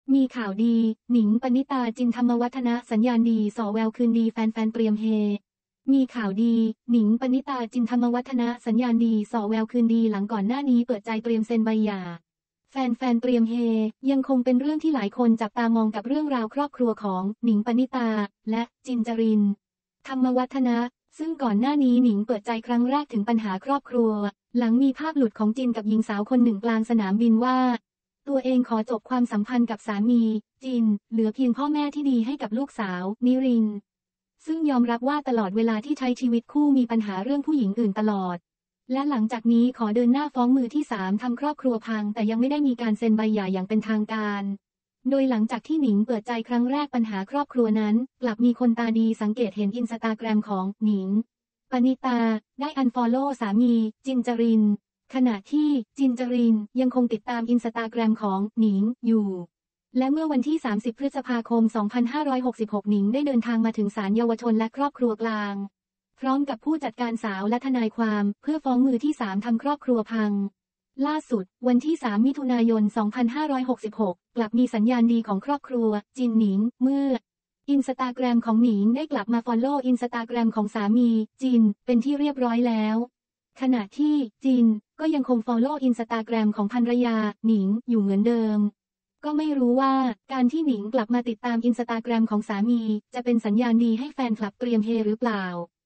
มีข่าวดีหนิงปณิตาจินธรรมวัฒนะสัญญาณดีส่อแววคืนดีแฟนๆเตรียมเฮมีข่าวดีหนิงปณิตาจินธรรมวัฒนะสัญญาณดีส่อแววคืนดีหลังก่อนหน้านี้เปิดใจเตรียมเซ็นใบหย่าแฟนๆเตรียมเฮยังคงเป็นเรื่องที่หลายคนจับตามองกับเรื่องราวครอบครัวของหนิงปณิตาและจินจรินธรรมวัฒนะซึ่งก่อนหน้านี้หนิงเปิดใจครั้งแรกถึงปัญหาครอบครัวหลังมีภาพหลุดของจินกับหญิงสาวคนหนึ่งกลางสนามบินว่าตัวเองขอจบความสัมพันธ์กับสามีจินเหลือเพียงพ่อแม่ที่ดีให้กับลูกสาวนิรินซึ่งยอมรับว่าตลอดเวลาที่ใช้ชีวิตคู่มีปัญหาเรื่องผู้หญิงอื่นตลอดและหลังจากนี้ขอเดินหน้าฟ้องมือที่3ทำครอบครัวพังแต่ยังไม่ได้มีการเซ็นใบหย่าอย่างเป็นทางการโดยหลังจากที่หนิงเปิดใจครั้งแรกปัญหาครอบครัวนั้นกลับมีคนตาดีสังเกตเห็นอินสตาแกรมของหนิงปณิตาได้อันฟอลโล่สามีจินจรินขณะที่จินจรินยังคงติดตามอินสตาแกรมของหนิงอยู่และเมื่อวันที่30พฤษภาคม2566หนิงได้เดินทางมาถึงศาลเยาวชนและครอบครัวกลางพร้อมกับผู้จัดการสาวและทนายความเพื่อฟ้องมือที่3ทำครอบครัวพังล่าสุดวันที่3มิถุนายน2566กลับมีสัญญาณดีของครอบครัวจินหนิงเมื่ออินสตาแกรมของหนิงได้กลับมาฟอลโล่อินสตาแกรมของสามีจินเป็นที่เรียบร้อยแล้วขณะที่จินก็ยังคงฟอลโล่อินสตาแกรมของภรรยาหนิงอยู่เหมือนเดิมก็ไม่รู้ว่าการที่หนิงกลับมาติดตามอินสตาแกรมของสามีจะเป็นสัญญาณดีให้แฟนคลับเตรียมเฮหรือเปล่า